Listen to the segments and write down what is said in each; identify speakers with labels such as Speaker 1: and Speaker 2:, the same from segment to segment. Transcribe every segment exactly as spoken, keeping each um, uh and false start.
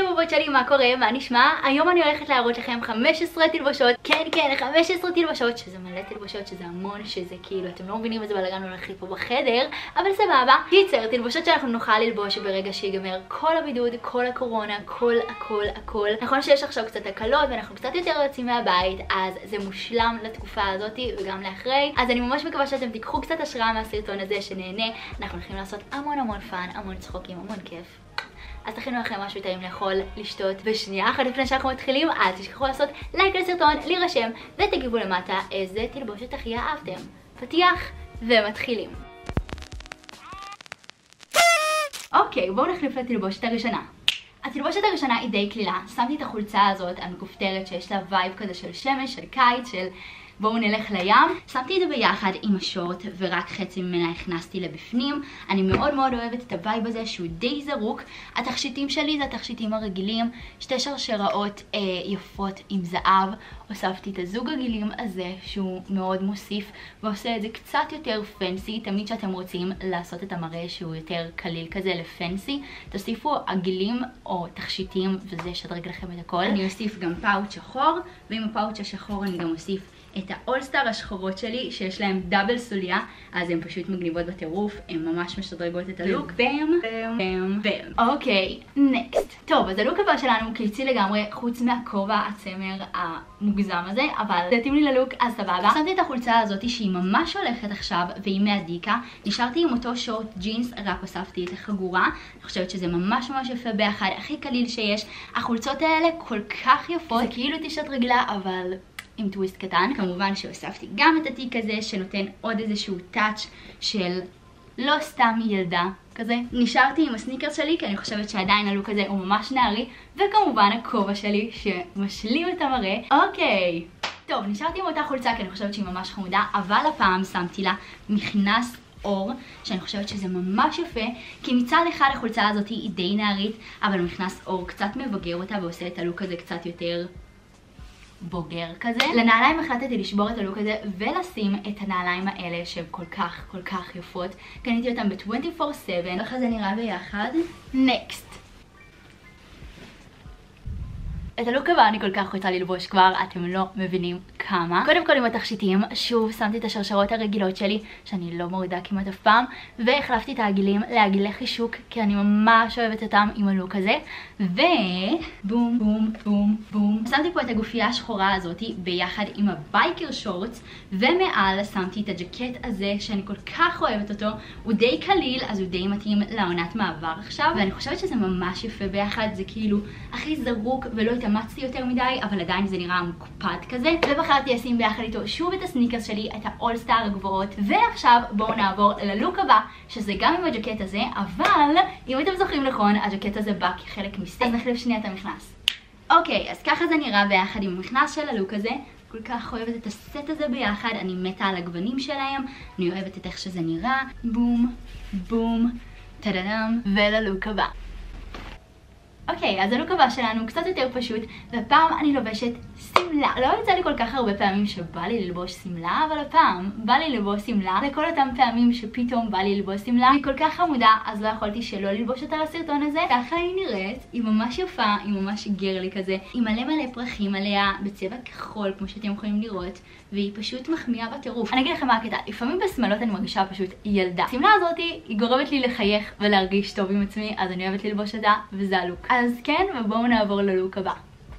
Speaker 1: חבובות שלי, מה קורה? מה נשמע? היום אני הולכת להראות לכם חמש עשרה תלבושות. כן, כן, חמש עשרה תלבושות, שזה מלא תלבושות, שזה המון, שזה כאילו, אתם לא מבינים איזה בלגן הולך לי פה בחדר, אבל סבבה. קיצר, תלבושות שאנחנו נוכל ללבוש ברגע שיגמר כל הבידוד, כל הקורונה, כל הכל הכל. נכון שיש עכשיו קצת הקלות ואנחנו קצת יותר יוצאים מהבית, אז זה מושלם לתקופה הזאת וגם לאחרי. אז אני ממש מקווה שאתם תיקחו קצת השראה מהסרטון הזה, שנהנה. אנחנו הולכים לעשות המון המון פאן, המון צחוקים, המון כיף. אז תכינו לכם משהו טעים לאכול, לשתות. ושנייה אחת לפני שאנחנו מתחילים, אל תשכחו לעשות לייק לסרטון, להירשם, ותגיבו למטה איזה תלבושת הכי אהבתם. פתיח ומתחילים. אוקיי, בואו נחליף לתלבושת הראשונה. התלבושת הראשונה היא די קלילה. שמתי את החולצה הזאת המכופתרת שיש לה וייב כזה של שמש, של קיץ, של בואו נלך לים. שמתי את זה ביחד עם השורט ורק חצי ממנה הכנסתי לבפנים. אני מאוד מאוד אוהבת את הווייב הזה שהוא די זרוק. התכשיטים שלי זה התכשיטים הרגילים, שתי שרשראות אה, יפות עם זהב. הוספתי את הזוג הגילים הזה שהוא מאוד מוסיף ועושה את זה קצת יותר פנסי. תמיד שאתם רוצים לעשות את המראה שהוא יותר קליל כזה לפנסי, תוסיפו הגילים או תכשיטים וזה ישדרג לכם את הכל. אני אוסיף גם פאוץ' שחור, ועם הפאוץ' השחור אני גם אוסיף את האולסטאר השחורות שלי שיש להם דאבל סוליה, אז הן פשוט מגניבות בטירוף, הן ממש משדרגות את הלוק. בם, בם, בם. אוקיי, נקסט. טוב, אז הלוק הבא שלנו קיצי לגמרי, חוץ מהכובע הצמר המוגזם הזה, אבל תתאים לי ללוק, אז סבבה. שמתי את החולצה הזאת שהיא ממש הולכת עכשיו, והיא מהדיקה. נשארתי עם אותו שורט ג'ינס, רק הוספתי את החגורה. אני חושבת שזה ממש ממש יפה ביחד, הכי קליל שיש. החולצות האלה כל כך יפות, זה כאילו טישרט רגילה, אבל עם טוויסט קטן. כמובן שהוספתי גם את התיק הזה שנותן עוד איזשהו טאץ' של לא סתם ילדה כזה. נשארתי עם הסניקרס שלי כי אני חושבת שעדיין הלוק הזה הוא ממש נערי, וכמובן הכובע שלי שמשלים את המראה. אוקיי, טוב, נשארתי עם אותה חולצה כי אני חושבת שהיא ממש חמודה, אבל הפעם שמתי לה מכנס אור, שאני חושבת שזה ממש יפה, כי מצד אחד החולצה הזאת היא די נערית, אבל מכנס אור קצת מבגר אותה ועושה את הלוק הזה קצת יותר בוגר כזה. לנעליים החלטתי לשבור את הלוק הזה ולשים את הנעליים האלה שהן כל כך כל כך יפות. קניתי אותם ב-עשרים וארבע שבע, ככה זה נראה ביחד. נקסט. את הלוק הבא אני כל כך רוצה ללבוש כבר, אתם לא מבינים כמה. קודם כל עם התכשיטים, שוב שמתי את השרשרות הרגילות שלי, שאני לא מורידה כמעט אף פעם, והחלפתי את העגילים לעגילי חישוק, כי אני ממש אוהבת אותם עם הלוק הזה. ובום, בום, בום, בום. שמתי פה את הגופייה השחורה הזאת ביחד עם הבייקר שורטס, ומעל שמתי את הג'קט הזה, שאני כל כך אוהבת אותו. הוא די קליל, אז הוא די מתאים לעונת מעבר עכשיו, ואני חושבת שזה ממש יפה ביחד, זה כאילו הכי זרוק ולא התאמצתי יותר מדי, אבל עדיין זה נראה מקופד כזה. ובחרתי לשים ביחד איתו שוב את הסניקרס שלי, את האולסטאר הגבוהות. ועכשיו בואו נעבור ללוק הבא, שזה גם עם הג'קט הזה, אבל אם אתם זוכרים נכון, הג'קט הזה בא כחלק מסט. אז נחליף שנייה את המכנס. אוקיי, אז ככה זה נראה ביחד עם המכנס של הלוק הזה. כל כך אוהבת את הסט הזה ביחד, אני מתה על הגוונים שלהם, אני אוהבת את איך שזה נראה. בום, בום, טדדם, וללוק הבא. אוקיי, אז הלוק הבא שלנו קצת יותר פשוט, והפעם אני לובשת סמלה. לא יצא לי כל כך הרבה פעמים שבא לי ללבוש סמלה, אבל הפעם בא לי ללבוש סמלה. לכל אותם פעמים שפתאום בא לי ללבוש סמלה, היא כל כך חמודה, אז לא יכולתי שלא ללבוש אותה לסרטון הזה. ככה היא נראית, היא ממש יפה, היא ממש גרלי כזה, היא מלא מלא פרחים עליה, בצבע כחול כמו שאתם יכולים לראות, והיא פשוט מחמיאה בטירוף. אני אגיד לכם מה הקטע, לפעמים בשמלות אני מרגישה פשוט ילדה. הסמלה הזאת היא גורמת לי לחייך ולהרגיש טוב עם עצמי, אז אני אוהבת ללבוש אותה, וזה הלוק. אז כן, ובואו נעבור ללוק הבא.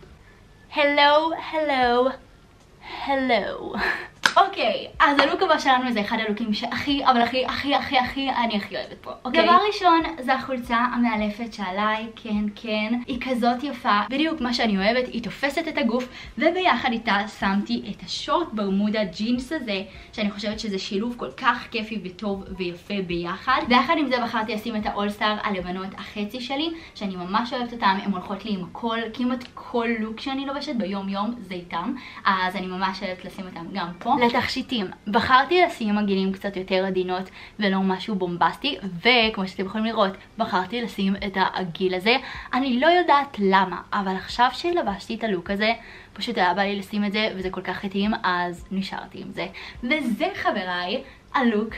Speaker 1: הלו, הלו, הלו. אוקיי, אז הלוק הבא שלנו זה אחד הלוקים שהכי, אבל הכי, הכי, הכי, הכי, אני הכי אוהבת פה. אוקיי? דבר ראשון, זה החולצה המאלפת שעליי, כן, כן. היא כזאת יפה, בדיוק מה שאני אוהבת, היא תופסת את הגוף, וביחד איתה שמתי את השורט ברמודה ג'ינס הזה, שאני חושבת שזה שילוב כל כך כיפי וטוב ויפה ביחד. ויחד עם זה בחרתי לשים את האולסטאר הלבנות החצי שלי, שאני ממש אוהבת אותם, הן הולכות לי עם כל, כמעט כל לוק שאני לובשת ביום יום, זה איתם. אז אני ממש אוהבת לשים אותם גם פה. לתכשיטים, בחרתי לשים עגילים קצת יותר עדינות ולא משהו בומבסטי, וכמו שאתם יכולים לראות, בחרתי לשים את העגיל הזה. אני לא יודעת למה, אבל עכשיו שלבשתי את הלוק הזה, פשוט היה בא לי לשים את זה, וזה כל כך התאים, אז נשארתי עם זה. וזה חבריי, הלוק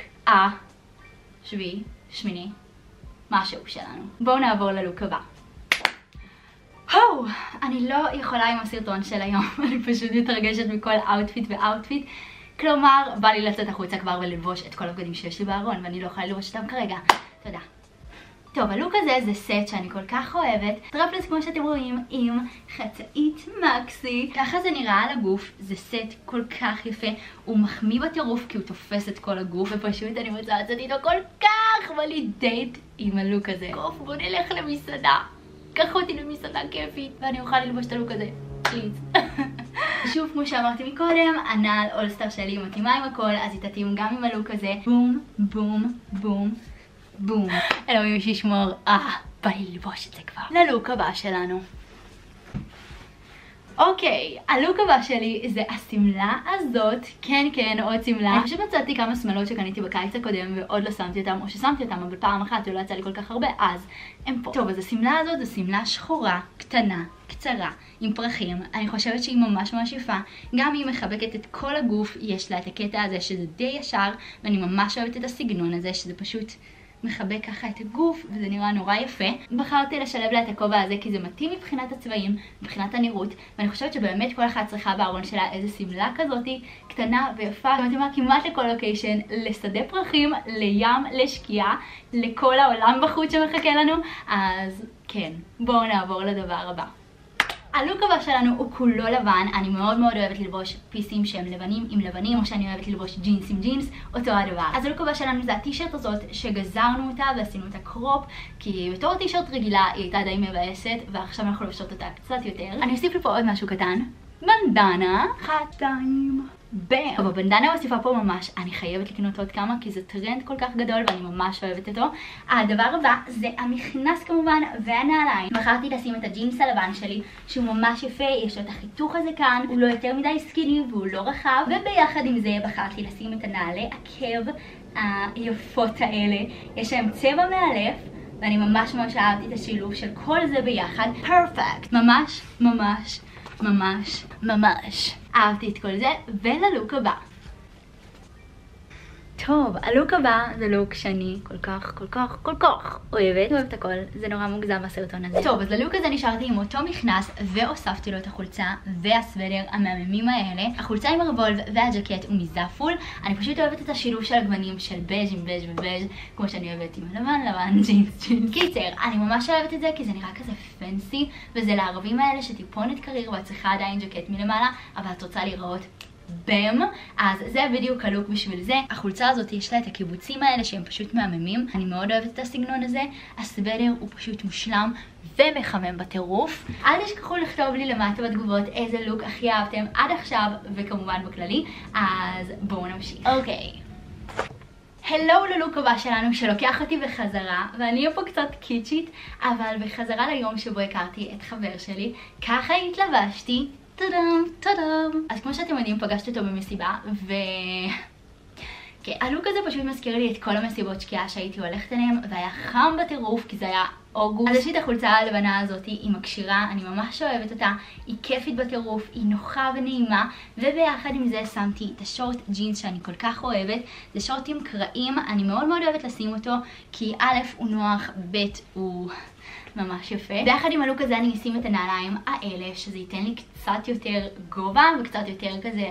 Speaker 1: השביעי, שמיני, משהו שלנו. בואו נעבור ללוק הבא. אני לא יכולה עם הסרטון של היום, אני פשוט מתרגשת מכל אאוטפיט ואאוטפיט. כלומר, בא לי לצאת החוצה כבר וללבוש את כל הבגדים שיש לי בארון, ואני לא יכולה ללבוש אותם כרגע. תודה. טוב, הלוק הזה זה סט שאני כל כך אוהבת. טרפלס כמו שאתם רואים עם חצאית מקסי. ככה זה נראה על הגוף, זה סט כל כך יפה. הוא מחמיא בטירוף כי הוא תופס את כל הגוף, ופשוט אני רוצה לצאת איתו כל כך, בא לי דייט עם הלוק הזה. קוף, בוא נלך למסעדה. קח אותי למסעדה כיפית, ואני אוכל ללבוש את הלוק הזה. פליז. שוב, כמו שאמרתי מקודם, הנעל אולסטאר שלי מתאימה עם הכל, אז היא תתאים גם עם הלוק הזה. בום, בום, בום. בום. אלוהים שישמור, אה, בא לי ללבוש את זה כבר. ללוק הבא שלנו. אוקיי, הלוק הבא שלי זה השמלה הזאת. כן, כן, עוד שמלה. אני פשוט מצאתי כמה שמלות שקניתי בקיץ הקודם ועוד לא שמתי אותם, או ששמתי אותם, אבל פעם אחת ולא יצא לי כל כך הרבה, אז הם פה. טוב, אז השמלה הזאת זו שמלה שחורה, קטנה, קצרה, עם פרחים. אני חושבת שהיא ממש ממש יפה. גם היא מחבקת את כל הגוף, יש לה את הקטע הזה שזה די ישר, ואני ממש אוהבת את הסגנון הזה, שזה פשוט מחבק ככה את הגוף, וזה נראה נורא יפה. בחרתי לשלב לה את הכובע הזה כי זה מתאים מבחינת הצבעים, מבחינת הנראות, ואני חושבת שבאמת כל אחת צריכה בארון שלה איזה שמלה כזאת, קטנה ויפה, מתאימה כמעט לכל לוקיישן, לשדה פרחים, לים, לשקיעה, לכל העולם בחוץ שמחכה לנו. אז כן, בואו נעבור לדבר הבא. הלוק הבא שלנו הוא כולו לבן. אני מאוד מאוד אוהבת ללבוש פיסים שהם לבנים עם לבנים, או שאני אוהבת ללבוש ג'ינס עם ג'ינס, אותו הדבר. אז הלוק הבא שלנו זה הטישרט הזאת שגזרנו אותה ועשינו אותה קרופ, כי בתור טישרט רגילה היא הייתה די מבאסת, ועכשיו אנחנו לובשות אותה קצת יותר. אני אוסיף לפה עוד משהו קטן, בנדנה, חתיים. בם! אבל בנדנה מוסיפה פה ממש, אני חייבת לקנות עוד כמה כי זה טרנד כל כך גדול ואני ממש אוהבת אותו. הדבר הבא זה המכנס כמובן והנעליים. בחרתי לשים את הג'ינס הלבן שלי שהוא ממש יפה, יש לו את החיתוך הזה כאן, הוא לא יותר מדי סקיני והוא לא רחב, וביחד עם זה בחרתי לשים את הנעלי עקב היפות האלה. יש להם צבע מאלף ואני ממש ממש אהבתי את השילוב של כל זה ביחד. פרפקט! ממש ממש ממש ממש אהבתי את כל זה. וללוק הבא. טוב, הלוק הבא זה לוק שאני כל כך, כל כך, כל כך אוהבת. אוהבת הכל, זה נורא מוגזם בסרטון הזה. טוב, אז ללוק הזה נשארתי עם אותו מכנס, והוספתי לו את החולצה והסוודר המהממים האלה. החולצה עם הרבולב והג'קט הוא מזאפול. אני פשוט אוהבת את השילוב של הגוונים של בז' עם בז' ובז', כמו שאני אוהבת עם לבן, לבן, ג'ינס, ג'ינס. קיצר, אני ממש אוהבת את זה כי זה נראה כזה פנסי, וזה לערבים האלה שטיפונת קריר ואת צריכה עדיין ג'קט מלמעלה, אבל את רוצה לראות בם. אז זה בדיוק הלוק בשביל זה. החולצה הזאת יש לה את הקיבוצים האלה שהם פשוט מהממים, אני מאוד אוהבת את הסגנון הזה. הסוודר הוא פשוט מושלם ומחמם בטירוף. אל תשכחו לכתוב לי למטה בתגובות איזה לוק הכי אהבתם עד עכשיו, וכמובן בכללי. אז בואו נמשיך. אוקיי, הלו ללוק הבא שלנו שלוקח אותי בחזרה, ואני אהיה פה קצת קיצ'ית, אבל בחזרה ליום שבו הכרתי את חבר שלי. ככה התלבשתי, טאדם, טאדם. אז כמו שאתם יודעים, פגשתי אותו במסיבה, ו... כן, הלוק הזה פשוט מזכיר לי את כל המסיבות שקיעה שהייתי הולכת אליהם, והיה חם בטירוף כי זה היה אוגוסט. אז יש לי את החולצה הלבנה הזאת, היא מקשירה, אני ממש אוהבת אותה, היא כיפית בטירוף, היא נוחה ונעימה, וביחד עם זה שמתי את השורט ג'ינס שאני כל כך אוהבת. זה שורט עם קרעים, אני מאוד מאוד אוהבת לשים אותו, כי א' הוא נוח, ב' הוא ממש יפה. ביחד עם הלוק הזה אני אשים את הנעליים האלה, שזה ייתן לי קצת יותר גובה וקצת יותר כזה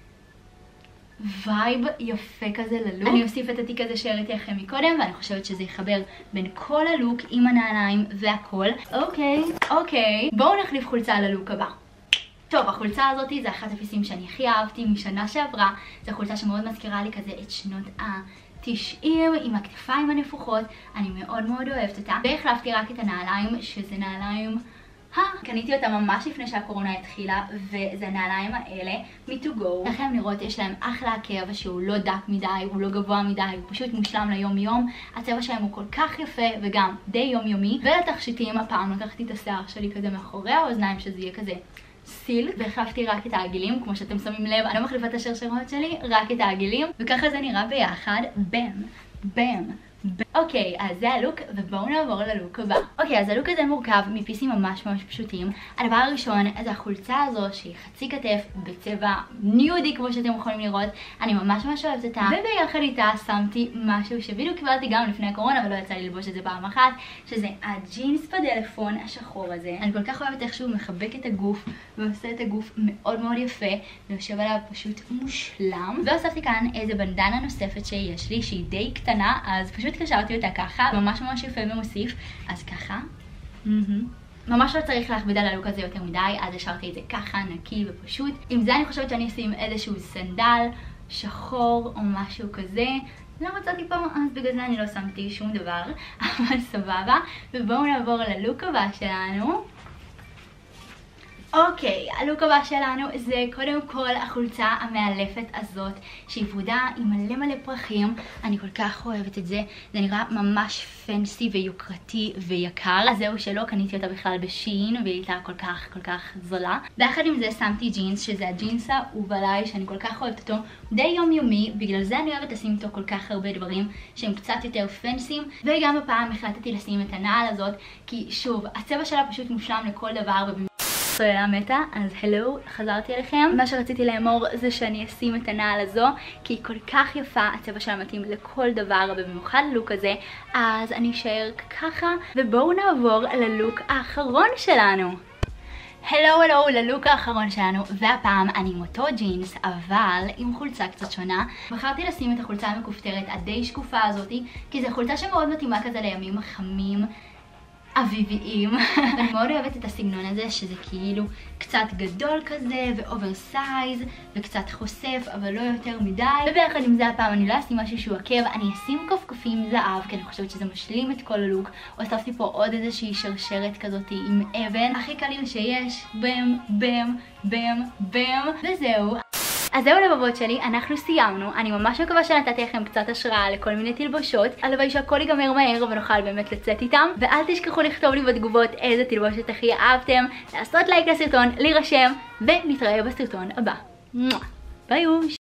Speaker 1: וייב יפה כזה ללוק. אני אוסיף את התיק הזה שהראיתי לכם מקודם, ואני חושבת שזה יחבר בין כל הלוק עם הנעליים והכל. אוקיי, אוקיי, בואו נחליף חולצה ללוק הבא. טוב, החולצה הזאת זה אחת הפיסים שאני הכי אהבתי משנה שעברה. זו חולצה שמאוד מזכירה לי כזה את שנות ה-תשעים עם הכתפיים הנפוחות. אני מאוד מאוד אוהבת אותה. והחלפתי רק את הנעליים, שזה נעליים... קניתי אותה ממש לפני שהקורונה התחילה, וזה הנעליים האלה מ-טו גו. לכם לראות, יש להם אחלה עקב שהוא לא דק מדי, הוא לא גבוה מדי, הוא פשוט מושלם ליום יום. הצבע שלהם הוא כל כך יפה וגם די יומיומי. ולתכשיטים הפעם לקחתי את השיער שלי כזה מאחורי האוזניים, שזה יהיה כזה סילק, והחלפתי רק את העגילים. כמו שאתם שמים לב, אני לא מחליפה את השרשרות שלי, רק את העגילים, וככה זה נראה ביחד. בם, בם, אוקיי, אז זה הלוק, ובואו נעבור ללוק הבא. אוקיי, אז הלוק הזה מורכב מפיסים ממש ממש פשוטים. הדבר הראשון זה החולצה הזו שהיא חצי כתף בצבע ניודי כמו שאתם יכולים לראות. אני ממש ממש אוהבת אותה, וביחד איתה שמתי משהו שבדיוק קיבלתי גם לפני הקורונה אבל לא יצא לי ללבוש את זה פעם אחת, שזה הג'ינס בטלפון השחור הזה. אני כל כך אוהבת איך שהוא מחבק את הגוף ועושה את הגוף מאוד מאוד יפה ויושב עליו פשוט מושלם. והוספתי כאן איזה בנדנה נוספת שיש לי שהיא די קטנה, אז פשוט קשרתי אותה ככה, ממש ממש יפה ומוסיף, אז ככה. ממש לא צריך להכביד על הלוק הזה יותר מדי, אז השארתי את זה ככה נקי ופשוט. עם זה אני חושבת שאני אשים איזשהו סנדל שחור או משהו כזה. לא מצאתי פעם, אז בגלל זה אני לא שמתי שום דבר, אבל סבבה. ובואו נעבור ללוק הבא שלנו. אוקיי, הלוק הבא שלנו זה קודם כל החולצה המאלפת הזאת שהיא ורודה עם מלא מלא פרחים. אני כל כך אוהבת את זה, זה נראה ממש פנסי ויוקרתי ויקר. אז זהו שלא קניתי אותה בכלל בשין והיא הייתה כל כך כל כך זולה. ביחד עם זה שמתי ג'ינס שזה הג'ינס האהוב עליי שאני כל כך אוהבת אותו, די יומיומי, בגלל זה אני אוהבת לשים איתו כל כך הרבה דברים שהם קצת יותר פנסיים. וגם הפעם החלטתי לשים את הנעל הזאת כי שוב, הצבע שלה פשוט מושלם לכל דבר. סוללה מתה, אז הלו, חזרתי אליכם. מה שרציתי לאמור זה שאני אשים את הנעל הזו כי היא כל כך יפה, הצבע שלה מתאים לכל דבר, במיוחד ללוק הזה, אז אני אשאר ככה. ובואו נעבור ללוק האחרון שלנו. הלו הלו ללוק האחרון שלנו, והפעם אני עם אותו ג'ינס אבל עם חולצה קצת שונה. בחרתי לשים את החולצה המכופתרת הדי שקופה הזאתי כי זו חולצה שמאוד מתאימה כזה לימים חמים אביביים. ואני מאוד אוהבת את הסגנון הזה שזה כאילו קצת גדול כזה ואוברסייז וקצת חושף אבל לא יותר מדי. וביחד עם זה הפעם אני לא אשים משהו שהוא עקב, אני אשים כפכפים זהב כי אני חושבת שזה משלים את כל הלוק. הוספתי פה עוד איזושהי שרשרת כזאת עם אבן, הכי קלים שיש, בם בם בם בם, וזהו. אז זהו לבבות שלי, אנחנו סיימנו. אני ממש מקווה שנתתי לכם קצת השראה לכל מיני תלבושות. הלוואי שהכל ייגמר מהר ונוכל באמת לצאת איתם. ואל תשכחו לכתוב לי בתגובות איזה תלבושת הכי אהבתם, לעשות לייק לסרטון, להירשם, ונתראה בסרטון הבא. ביי.